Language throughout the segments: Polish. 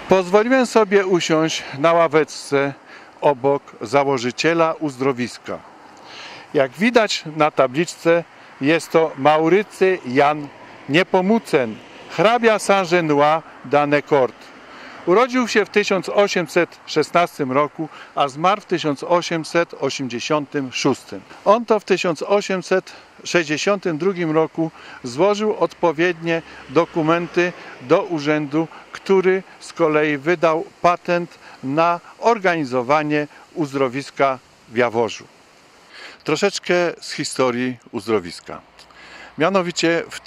Pozwoliłem sobie usiąść na ławeczce obok założyciela uzdrowiska. Jak widać na tabliczce, jest to Maurycy Jan Niepomucen, hrabia Saint-Genois d'Annecourt. Urodził się w 1816 roku, a zmarł w 1886. On to w 1862 roku złożył odpowiednie dokumenty do urzędu, który z kolei wydał patent na organizowanie uzdrowiska w Jaworzu. Troszeczkę z historii uzdrowiska. Mianowicie w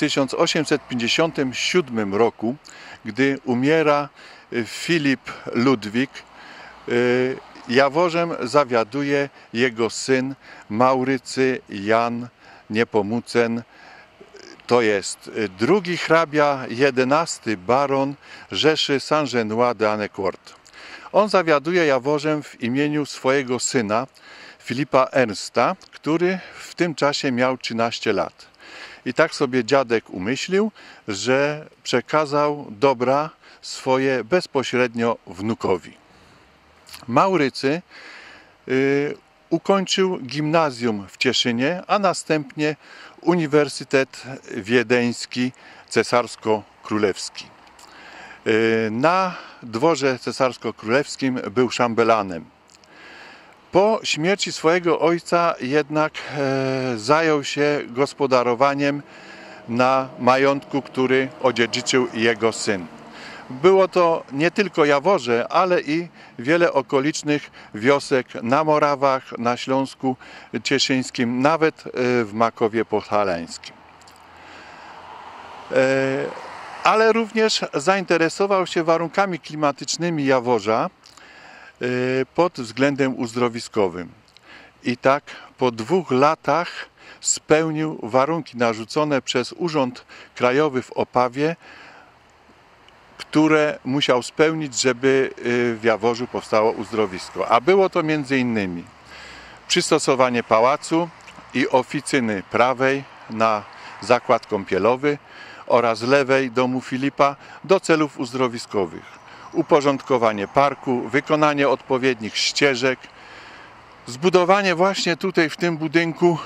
1857 roku, gdy umiera Filip Ludwik, Jaworzem zawiaduje jego syn Maurycy Jan Niepomucen. To jest drugi hrabia, 11 baron Rzeszy Saint-Genois d'Annecourt. On zawiaduje Jaworzem w imieniu swojego syna Filipa Ernsta, który w tym czasie miał 13 lat. I tak sobie dziadek umyślił, że przekazał dobra swoje bezpośrednio wnukowi. Maurycy ukończył gimnazjum w Cieszynie, a następnie Uniwersytet Wiedeński Cesarsko-Królewski. Na dworze cesarsko-królewskim był szambelanem. Po śmierci swojego ojca jednak zajął się gospodarowaniem na majątku, który odziedziczył jego syn. Było to nie tylko Jaworze, ale i wiele okolicznych wiosek na Morawach, na Śląsku Cieszyńskim, nawet w Makowie Podhalańskim. Ale również zainteresował się warunkami klimatycznymi Jaworza pod względem uzdrowiskowym. I tak po 2 latach spełnił warunki narzucone przez Urząd Krajowy w Opawie, które musiał spełnić, żeby w Jaworzu powstało uzdrowisko. A było to m.in. przystosowanie pałacu i oficyny prawej na zakład kąpielowy oraz lewej domu Filipa do celów uzdrowiskowych. Uporządkowanie parku, wykonanie odpowiednich ścieżek, zbudowanie właśnie tutaj w tym budynku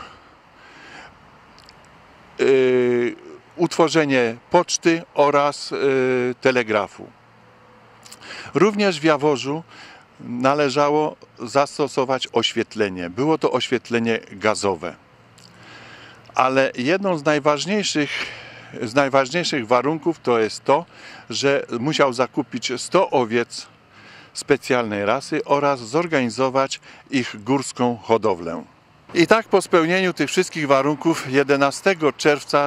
utworzenie poczty oraz telegrafu. Również w Jaworzu należało zastosować oświetlenie. Było to oświetlenie gazowe. Ale jedną z najważniejszych warunków to jest to, że musiał zakupić 100 owiec specjalnej rasy oraz zorganizować ich górską hodowlę. I tak po spełnieniu tych wszystkich warunków 11 czerwca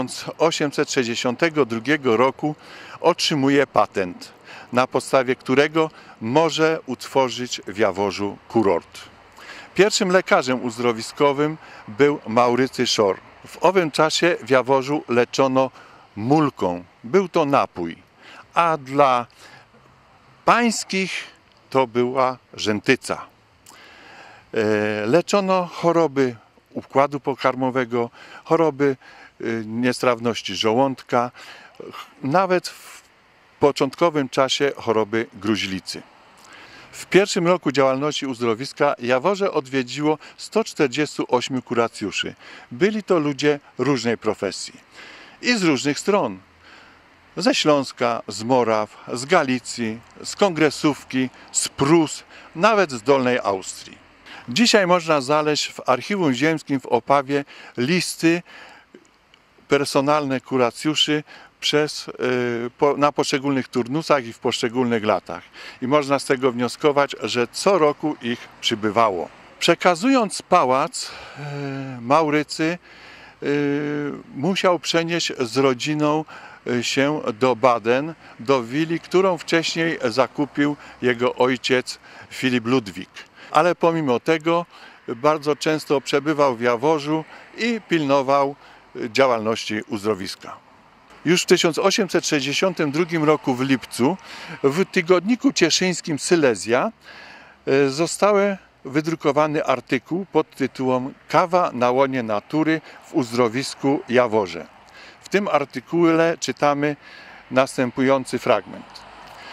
1862 roku otrzymuje patent, na podstawie którego może utworzyć w Jaworzu kurort. Pierwszym lekarzem uzdrowiskowym był Maurycy Szor. W owym czasie w Jaworzu leczono mulką. Był to napój, a dla pańskich to była rzętyca. Leczono choroby układu pokarmowego, choroby niestrawności żołądka, nawet w początkowym czasie choroby gruźlicy. W pierwszym roku działalności uzdrowiska Jaworze odwiedziło 148 kuracjuszy. Byli to ludzie różnej profesji i z różnych stron. Ze Śląska, z Moraw, z Galicji, z Kongresówki, z Prus, nawet z Dolnej Austrii. Dzisiaj można znaleźć w Archiwum Ziemskim w Opawie listy personalne kuracjuszy na poszczególnych turnusach i w poszczególnych latach. I można z tego wnioskować, że co roku ich przybywało. Przekazując pałac, Maurycy musiał przenieść z rodziną się do Baden, do willi, którą wcześniej zakupił jego ojciec Filip Ludwik. Ale pomimo tego bardzo często przebywał w Jaworzu i pilnował działalności uzdrowiska. Już w 1862 roku w lipcu w tygodniku cieszyńskim Sylesia został wydrukowany artykuł pod tytułem Kawa na łonie natury w uzdrowisku Jaworze. W tym artykule czytamy następujący fragment.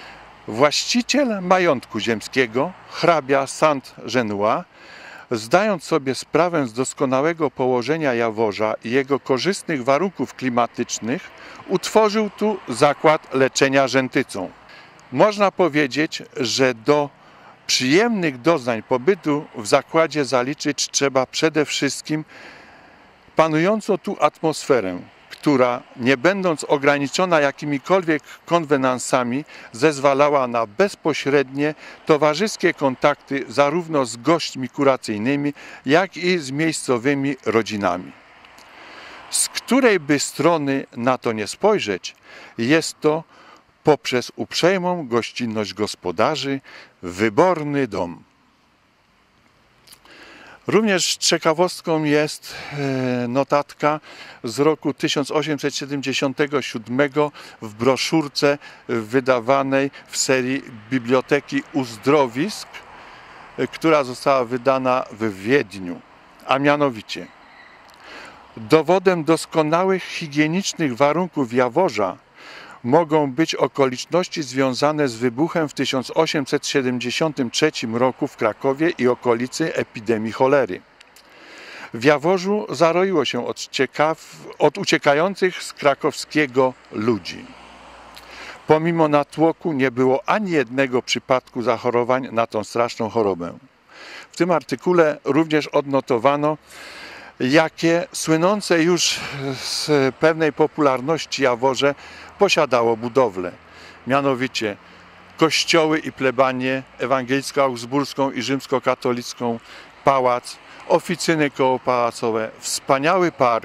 Właściciel majątku ziemskiego, hrabia Saint-Genois, zdając sobie sprawę z doskonałego położenia Jaworza i jego korzystnych warunków klimatycznych, utworzył tu zakład leczenia rzętycą. Można powiedzieć, że do przyjemnych doznań pobytu w zakładzie zaliczyć trzeba przede wszystkim panującą tu atmosferę, która, nie będąc ograniczona jakimikolwiek konwenansami, zezwalała na bezpośrednie, towarzyskie kontakty zarówno z gośćmi kuracyjnymi, jak i z miejscowymi rodzinami. Z której by strony na to nie spojrzeć, jest to poprzez uprzejmą gościnność gospodarzy wyborny dom. Również ciekawostką jest notatka z roku 1877 w broszurce wydawanej w serii Biblioteki Uzdrowisk, która została wydana w Wiedniu, a mianowicie: dowodem doskonałych higienicznych warunków Jaworza mogą być okoliczności związane z wybuchem w 1873 roku w Krakowie i okolicy epidemii cholery. W Jaworzu zaroiło się od uciekających z krakowskiego ludzi. Pomimo natłoku nie było ani jednego przypadku zachorowań na tą straszną chorobę. W tym artykule również odnotowano, jakie słynące już z pewnej popularności Jaworze posiadało budowle. Mianowicie kościoły i plebanię ewangelicko-augsburską i rzymskokatolicką, pałac, oficyny kołopałacowe, wspaniały park,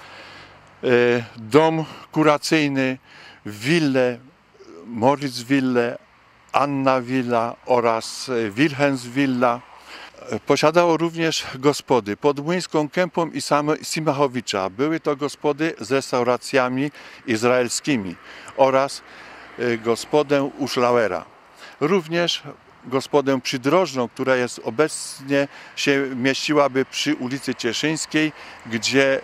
dom kuracyjny, willę, Moritzwille, Anna Villa oraz Wilhelmsvilla. Posiadało również gospody pod Młyńską Kępą i Simachowicza. Były to gospody z restauracjami izraelskimi oraz gospodę Uszlauera. Również gospodę przydrożną, która jest obecnie się mieściłaby przy ulicy Cieszyńskiej, gdzie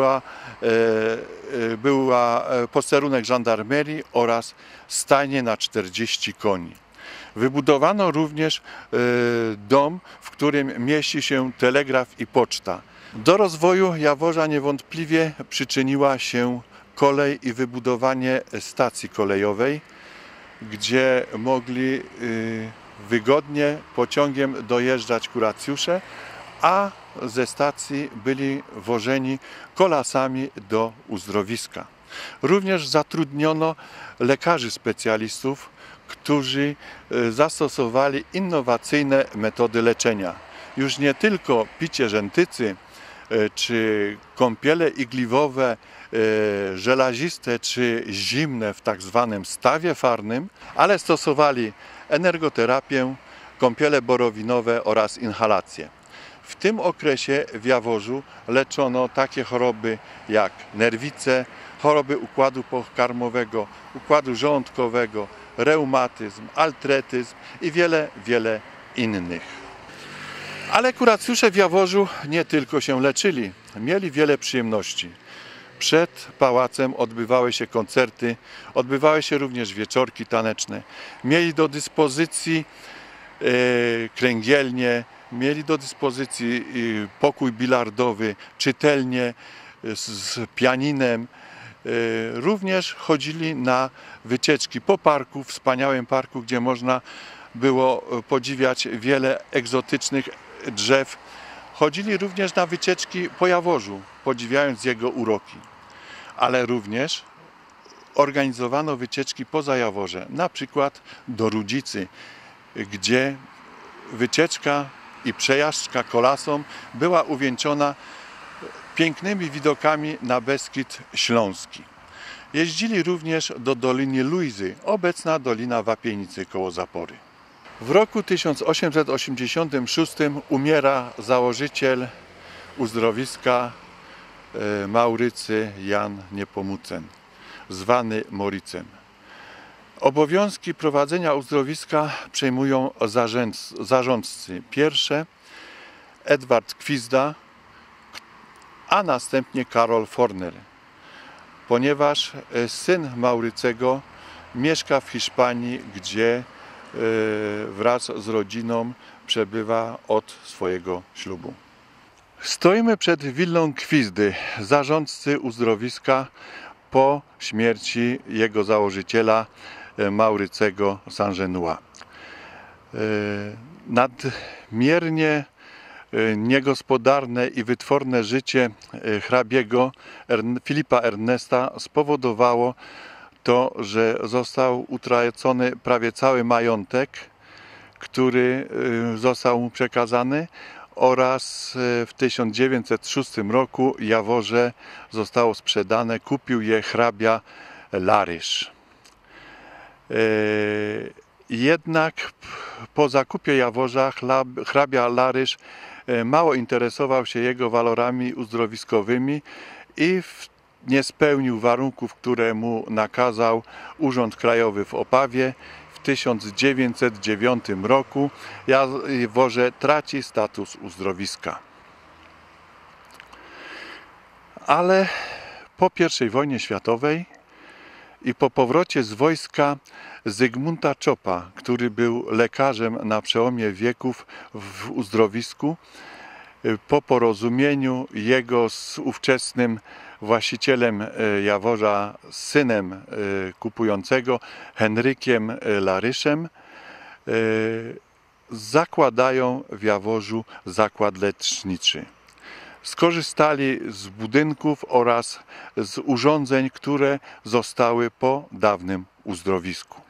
była posterunek żandarmerii oraz stajnie na 40 koni. Wybudowano również dom, w którym mieści się telegraf i poczta. Do rozwoju Jaworza niewątpliwie przyczyniła się kolej i wybudowanie stacji kolejowej, gdzie mogli wygodnie pociągiem dojeżdżać kuracjusze, a ze stacji byli wożeni kolasami do uzdrowiska. Również zatrudniono lekarzy specjalistów, którzy zastosowali innowacyjne metody leczenia. Już nie tylko picie rzętycy, czy kąpiele igliwowe, żelaziste czy zimne w tak zwanym stawie farnym, ale stosowali energoterapię, kąpiele borowinowe oraz inhalacje. W tym okresie w Jaworzu leczono takie choroby jak nerwice, choroby układu pokarmowego, układu żołądkowego, reumatyzm, artretyzm i wiele innych. Ale kuracjusze w Jaworzu nie tylko się leczyli, mieli wiele przyjemności. Przed pałacem odbywały się koncerty, odbywały się również wieczorki taneczne. Mieli do dyspozycji kręgielnie, mieli do dyspozycji pokój bilardowy, czytelnię z pianinem. Również chodzili na wycieczki po parku, wspaniałym parku, gdzie można było podziwiać wiele egzotycznych drzew. Chodzili również na wycieczki po Jaworzu, podziwiając jego uroki. Ale również organizowano wycieczki poza Jaworze, na przykład do Rudzicy, gdzie wycieczka i przejażdżka kolasą była uwieńczona pięknymi widokami na Beskid Śląski. Jeździli również do Doliny Luizy, obecna Dolina Wapienicy koło Zapory. W roku 1886 umiera założyciel uzdrowiska Maurycy Jan Niepomucen, zwany Moricem. Obowiązki prowadzenia uzdrowiska przejmują zarządcy. Pierwsze Edward Kwizda, a następnie Karol Forner, ponieważ syn Maurycego mieszka w Hiszpanii, gdzie wraz z rodziną przebywa od swojego ślubu. Stoimy przed willą Kwizdy, zarządcy uzdrowiska po śmierci jego założyciela Maurycego Saint-Genoix. Nadmiernie niegospodarne i wytworne życie hrabiego Filipa Ernesta spowodowało to, że został utracony prawie cały majątek, który został mu przekazany, oraz w 1906 roku Jaworze zostało sprzedane, kupił je hrabia Larysz. Jednak po zakupie Jaworza hrabia Larysz mało interesował się jego walorami uzdrowiskowymi i nie spełnił warunków, które mu nakazał Urząd Krajowy w Opawie. W 1909 roku Jaworze traci status uzdrowiska. Ale po I wojnie światowej i po powrocie z wojska Zygmunta Czopa, który był lekarzem na przełomie wieków w uzdrowisku, po porozumieniu jego z ówczesnym właścicielem Jaworza, synem kupującego, Henrykiem Laryszem, zakładają w Jaworzu zakład leczniczy. Skorzystali z budynków oraz z urządzeń, które zostały po dawnym uzdrowisku.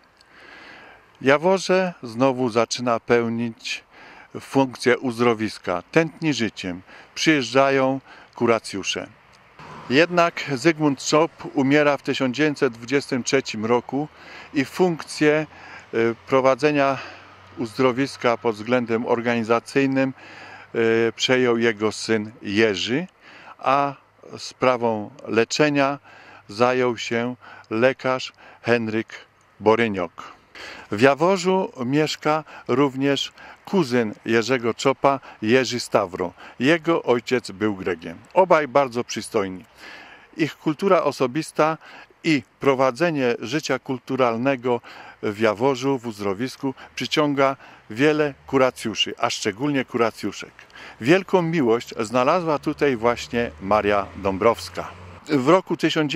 Jaworze znowu zaczyna pełnić funkcję uzdrowiska, tętni życiem, przyjeżdżają kuracjusze. Jednak Zygmunt Czop umiera w 1923 roku i funkcję prowadzenia uzdrowiska pod względem organizacyjnym przejął jego syn Jerzy, a sprawą leczenia zajął się lekarz Henryk Boryniok. W Jaworzu mieszka również kuzyn Jerzego Czopa, Jerzy Stawro. Jego ojciec był Gregiem. Obaj bardzo przystojni. Ich kultura osobista i prowadzenie życia kulturalnego w Jaworzu, w uzdrowisku przyciąga wiele kuracjuszy, a szczególnie kuracjuszek. Wielką miłość znalazła tutaj właśnie Maria Dąbrowska. W roku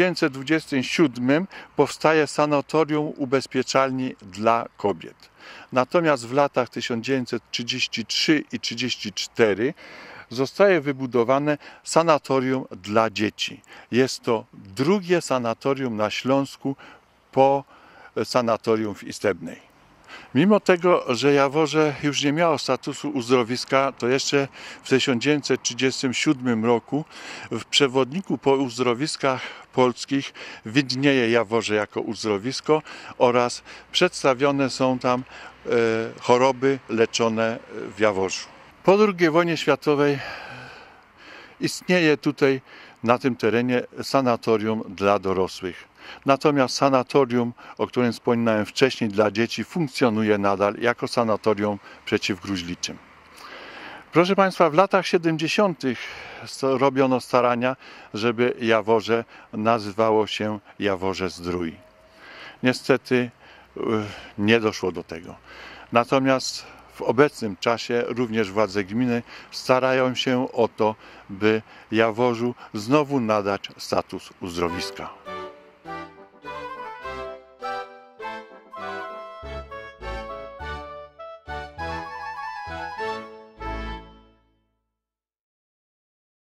1927 powstaje sanatorium ubezpieczalni dla kobiet. Natomiast w latach 1933 i 1934 zostaje wybudowane sanatorium dla dzieci. Jest to drugie sanatorium na Śląsku po sanatorium w Istebnej. Mimo tego, że Jaworze już nie miało statusu uzdrowiska, to jeszcze w 1937 roku w przewodniku po uzdrowiskach polskich widnieje Jaworze jako uzdrowisko oraz przedstawione są tam choroby leczone w Jaworzu. Po II wojnie światowej istnieje tutaj na tym terenie sanatorium dla dorosłych. Natomiast sanatorium, o którym wspominałem wcześniej, dla dzieci funkcjonuje nadal jako sanatorium przeciwgruźliczym. Proszę Państwa, w latach 70. robiono starania, żeby Jaworze nazywało się Jaworze-Zdrój. Niestety nie doszło do tego. Natomiast w obecnym czasie również władze gminy starają się o to, by Jaworzu znowu nadać status uzdrowiska.